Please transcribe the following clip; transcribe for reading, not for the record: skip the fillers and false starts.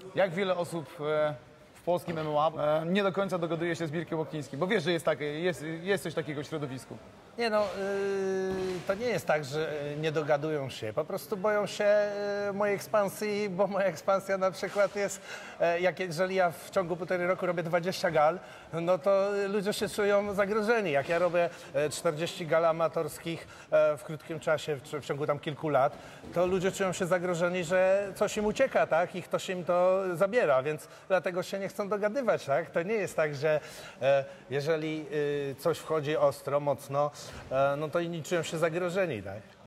Jak wiele osób w polskim MMA nie do końca dogaduje się z Mirkiem Oknińskim, bo wiesz, że jest coś takiego w środowisku. Nie no, to nie jest tak, że nie dogadują się. Po prostu boją się mojej ekspansji, bo moja ekspansja na przykład jest, jeżeli ja w ciągu 1,5 roku robię 20 gal, no to ludzie się czują zagrożeni. Jak ja robię 40 gal amatorskich w krótkim czasie, w ciągu tam kilku lat, to ludzie czują się zagrożeni, że coś im ucieka, tak? I ktoś im to zabiera, więc dlatego się nie chcą dogadywać, tak? To nie jest tak, że jeżeli coś wchodzi ostro, mocno, no to inni czują się zagrożeni, tak?